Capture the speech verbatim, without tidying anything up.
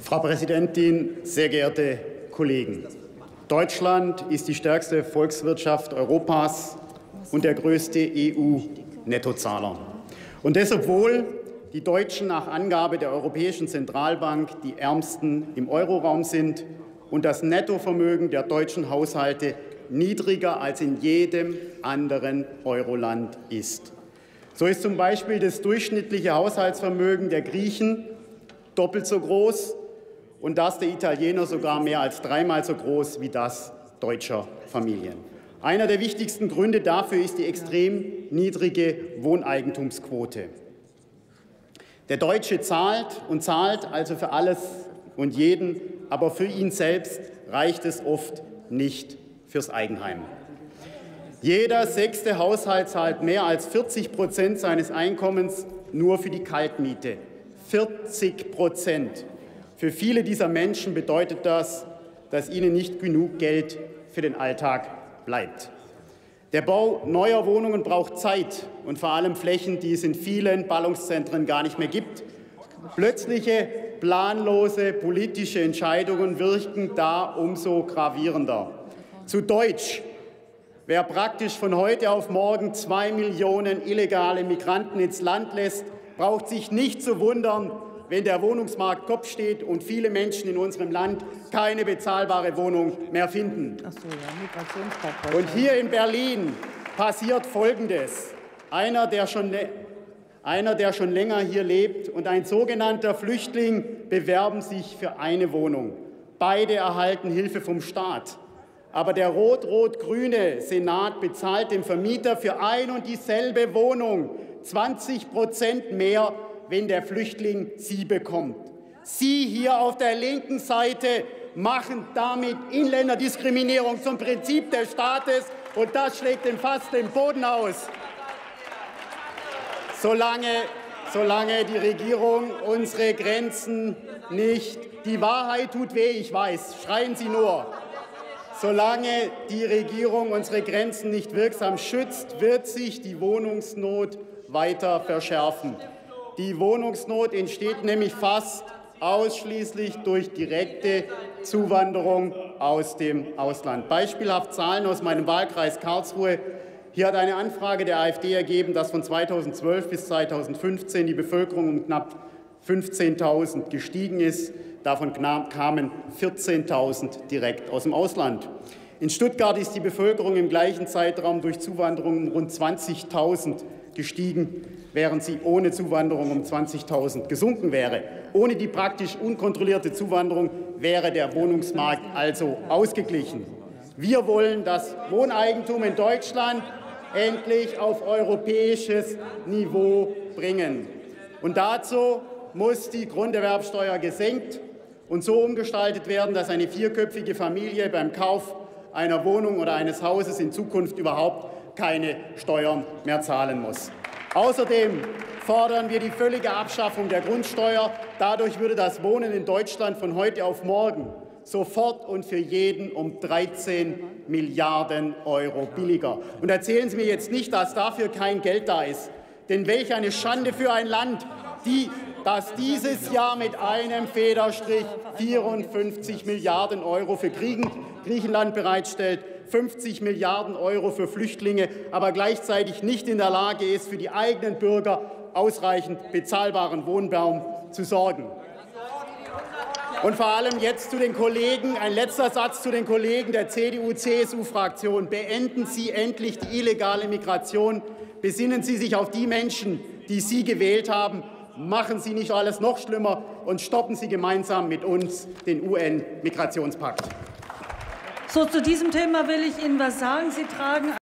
Frau Präsidentin, sehr geehrte Kollegen! Deutschland ist die stärkste Volkswirtschaft Europas und der größte E U-Nettozahler. Und das, obwohl die Deutschen nach Angabe der Europäischen Zentralbank die ärmsten im Euroraum sind und das Nettovermögen der deutschen Haushalte niedriger als in jedem anderen Euroland ist. So ist zum Beispiel das durchschnittliche Haushaltsvermögen der Griechen doppelt so groß und das der Italiener sogar mehr als dreimal so groß wie das deutscher Familien. Einer der wichtigsten Gründe dafür ist die extrem niedrige Wohneigentumsquote. Der Deutsche zahlt und zahlt also für alles und jeden, aber für ihn selbst reicht es oft nicht fürs Eigenheim. Jeder sechste Haushalt zahlt mehr als vierzig Prozent seines Einkommens nur für die Kaltmiete. vierzig Prozent. Für viele dieser Menschen bedeutet das, dass ihnen nicht genug Geld für den Alltag bleibt. Der Bau neuer Wohnungen braucht Zeit und vor allem Flächen, die es in vielen Ballungszentren gar nicht mehr gibt. Plötzliche, planlose politische Entscheidungen wirken da umso gravierender. Zu Deutsch: Wer praktisch von heute auf morgen zwei Millionen illegale Migranten ins Land lässt, braucht sich nicht zu wundern, wenn der Wohnungsmarkt Kopf steht und viele Menschen in unserem Land keine bezahlbare Wohnung mehr finden. Ach so, ja, und hier in Berlin passiert Folgendes. Einer der, schon, einer, der schon länger hier lebt und ein sogenannter Flüchtling bewerben sich für eine Wohnung. Beide erhalten Hilfe vom Staat. Aber der rot-rot-grüne Senat bezahlt dem Vermieter für ein und dieselbe Wohnung zwanzig Prozent mehr, wenn der Flüchtling sie bekommt. Sie hier auf der linken Seite machen damit Inländerdiskriminierung zum Prinzip des Staates, und das schlägt ihm fast den Boden aus. Solange, solange die Regierung unsere Grenzen nicht, die Wahrheit tut weh, ich weiß, schreien Sie nur. Solange die Regierung unsere Grenzen nicht wirksam schützt, wird sich die Wohnungsnot weiter verschärfen. Die Wohnungsnot entsteht nämlich fast ausschließlich durch direkte Zuwanderung aus dem Ausland. Beispielhaft Zahlen aus meinem Wahlkreis Karlsruhe. Hier hat eine Anfrage der AfD ergeben, dass von zweitausendzwölf bis zweitausendfünfzehn die Bevölkerung um knapp fünfzehntausend gestiegen ist. Davon kamen vierzehntausend direkt aus dem Ausland. In Stuttgart ist die Bevölkerung im gleichen Zeitraum durch Zuwanderung um rund zwanzigtausend gestiegen, während sie ohne Zuwanderung um zwanzigtausend gesunken wäre. Ohne die praktisch unkontrollierte Zuwanderung wäre der Wohnungsmarkt also ausgeglichen. Wir wollen das Wohneigentum in Deutschland endlich auf europäisches Niveau bringen. Und dazu muss die Grunderwerbsteuer gesenkt und so umgestaltet werden, dass eine vierköpfige Familie beim Kauf einer Wohnung oder eines Hauses in Zukunft überhaupt keine Steuern mehr zahlen muss. Außerdem fordern wir die völlige Abschaffung der Grundsteuer. Dadurch würde das Wohnen in Deutschland von heute auf morgen sofort und für jeden um dreizehn Milliarden Euro billiger. Und erzählen Sie mir jetzt nicht, dass dafür kein Geld da ist. Denn welch eine Schande für ein Land, die, das dieses Jahr mit einem Federstrich vierundfünfzig Milliarden Euro für Griechenland bereitstellt, fünfzig Milliarden Euro für Flüchtlinge, aber gleichzeitig nicht in der Lage ist, für die eigenen Bürger ausreichend bezahlbaren Wohnraum zu sorgen. Und vor allem jetzt zu den Kollegen, ein letzter Satz zu den Kollegen der C D U C S U-Fraktion. Beenden Sie endlich die illegale Migration. Besinnen Sie sich auf die Menschen, die Sie gewählt haben. Machen Sie nicht alles noch schlimmer und stoppen Sie gemeinsam mit uns den U N-Migrationspakt. So, zu diesem Thema will ich Ihnen was sagen. Sie tragen